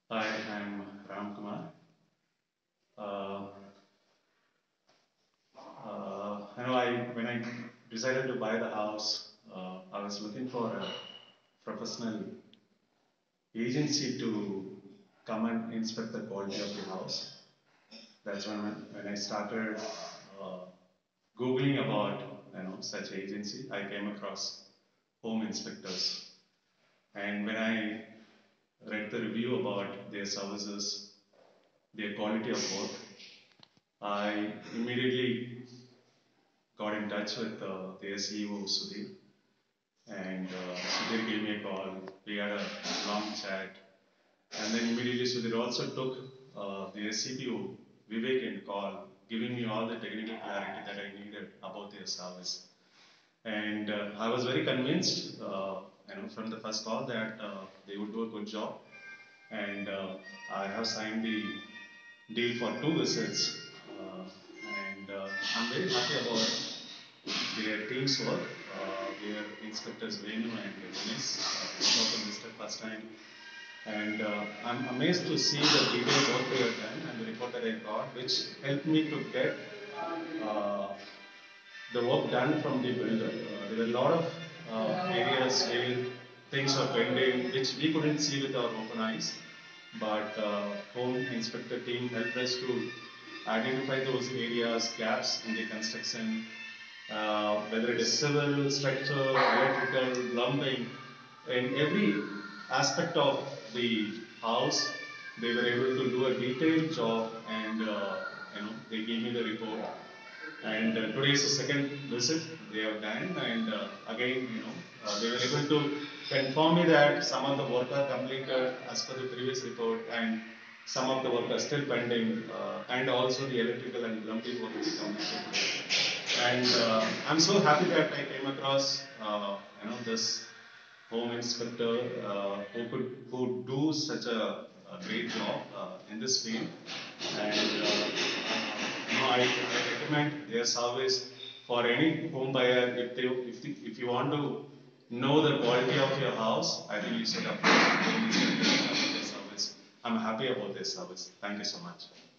Hi, I'm Ram Kumar. Uh, when I decided to buy the house, I was looking for a professional agency to come and inspect the quality of the house. That's when I started uh, googling about such agency. I came across home inspectors, and when I read the review about their services, their quality of work, I immediately got in touch with their CEO Sudhir, and Sudhir gave me a call. We had a long chat, and then immediately Sudhir also took their CPO Vivek in call, giving me all the technical clarity that I needed about their service. And I was very convinced, from the first call that they would do a good job. And I have signed the deal for 2 visits, and I'm very happy about their team's work. Their inspectors Venu and Dennis, both of them visited first time, and I'm amazed to see the detailed work they have done and the report that I got, which helped me to get uh, the work done from the builder. There were a lot of areas where things were pending, which we couldn't see with our open eyes, but home inspector team helped us to identify those areas, gaps in the construction, whether it is civil, structural, electrical, plumbing, in every aspect of the house, they were able to do a detailed job, and they gave me the report. And today is the second visit they have done, and again, they were able to confirm me that some of the work are completed as per the previous report, and some of the work are still pending, and also the electrical and plumbing work will be completed today. And I'm so happy that I came across, this home inspector who do such a great job in this field. And I recommend their service for any home buyer. If you want to know the quality of your house, I think you should approach home inspector about their service. I'm happy about their service. Thank you so much.